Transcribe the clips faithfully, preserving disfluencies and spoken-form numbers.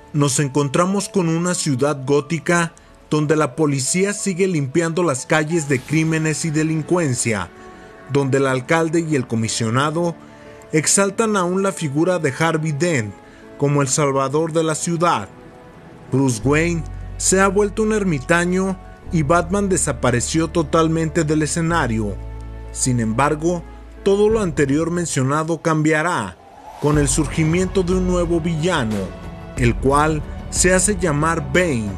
Nos encontramos con una ciudad gótica donde la policía sigue limpiando las calles de crímenes y delincuencia, donde el alcalde y el comisionado exaltan aún la figura de Harvey Dent como el salvador de la ciudad. Bruce Wayne se ha vuelto un ermitaño y Batman desapareció totalmente del escenario. Sin embargo, todo lo anterior mencionado cambiará con el surgimiento de un nuevo villano, el cual se hace llamar Bane.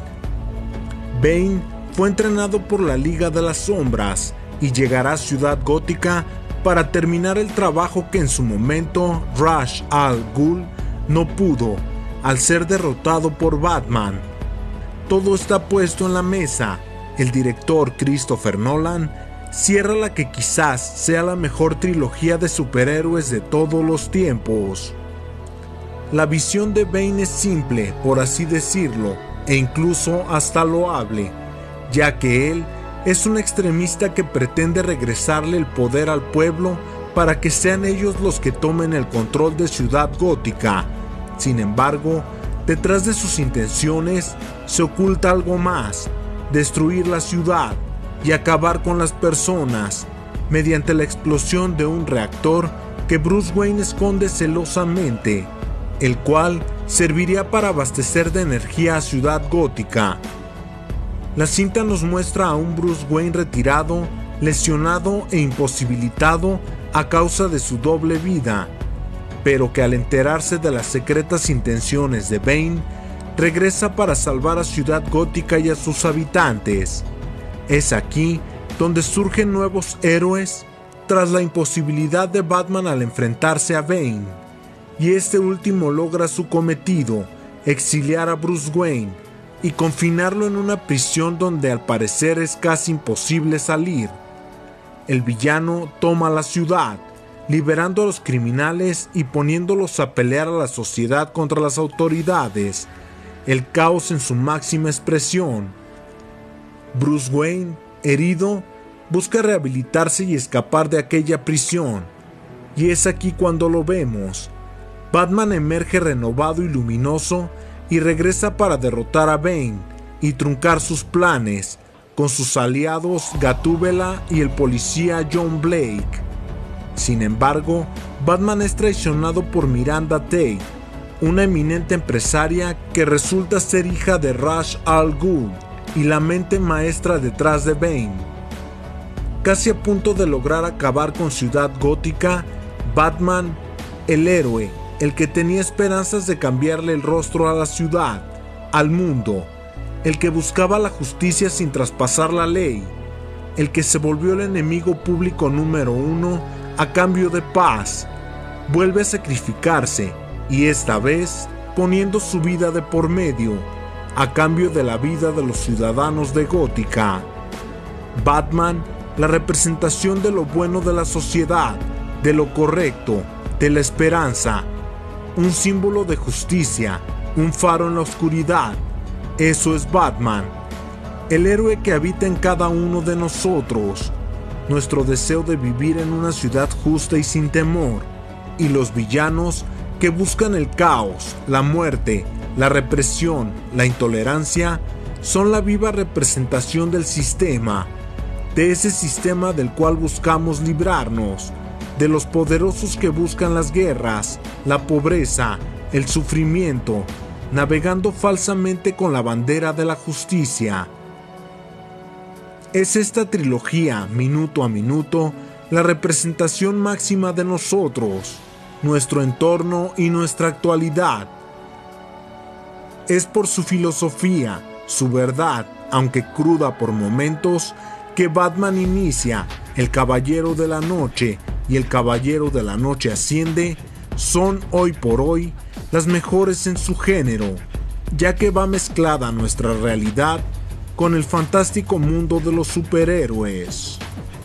Bane fue entrenado por la Liga de las Sombras y llegará a Ciudad Gótica para terminar el trabajo que en su momento Ra's al Ghul no pudo, al ser derrotado por Batman. Todo está puesto en la mesa. El director Christopher Nolan cierra la que quizás sea la mejor trilogía de superhéroes de todos los tiempos. La visión de Bane es simple, por así decirlo, e incluso hasta loable, ya que él es un extremista que pretende regresarle el poder al pueblo para que sean ellos los que tomen el control de Ciudad Gótica. Sin embargo, detrás de sus intenciones se oculta algo más: destruir la ciudad y acabar con las personas mediante la explosión de un reactor que Bruce Wayne esconde celosamente, el cual serviría para abastecer de energía a Ciudad Gótica. La cinta nos muestra a un Bruce Wayne retirado, lesionado e imposibilitado a causa de su doble vida, pero que al enterarse de las secretas intenciones de Bane, regresa para salvar a Ciudad Gótica y a sus habitantes. Es aquí donde surgen nuevos héroes tras la imposibilidad de Batman al enfrentarse a Bane, y este último logra su cometido: exiliar a Bruce Wayne y confinarlo en una prisión donde al parecer es casi imposible salir. El villano toma la ciudad, liberando a los criminales y poniéndolos a pelear a la sociedad contra las autoridades, el caos en su máxima expresión. Bruce Wayne, herido, busca rehabilitarse y escapar de aquella prisión, y es aquí cuando lo vemos. Batman emerge renovado y luminoso y regresa para derrotar a Bane y truncar sus planes con sus aliados Gatúbela y el policía John Blake. Sin embargo, Batman es traicionado por Miranda Tate, una eminente empresaria que resulta ser hija de Ra's al Ghul y la mente maestra detrás de Bane. Casi a punto de lograr acabar con Ciudad Gótica, Batman, el héroe, el que tenía esperanzas de cambiarle el rostro a la ciudad, al mundo, el que buscaba la justicia sin traspasar la ley, el que se volvió el enemigo público número uno a cambio de paz, vuelve a sacrificarse, y esta vez poniendo su vida de por medio, a cambio de la vida de los ciudadanos de Gótica. Batman, la representación de lo bueno de la sociedad, de lo correcto, de la esperanza, un símbolo de justicia, un faro en la oscuridad. Eso es Batman, el héroe que habita en cada uno de nosotros, nuestro deseo de vivir en una ciudad justa y sin temor, y los villanos que buscan el caos, la muerte, la represión, la intolerancia, son la viva representación del sistema, de ese sistema del cual buscamos librarnos, de los poderosos que buscan las guerras, la pobreza, el sufrimiento, navegando falsamente con la bandera de la justicia. Es esta trilogía, minuto a minuto, la representación máxima de nosotros, nuestro entorno y nuestra actualidad. Es por su filosofía, su verdad, aunque cruda por momentos, que Batman inicia, el Caballero de la Noche y el Caballero de la Noche Asciende son hoy por hoy las mejores en su género, ya que va mezclada nuestra realidad con el fantástico mundo de los superhéroes.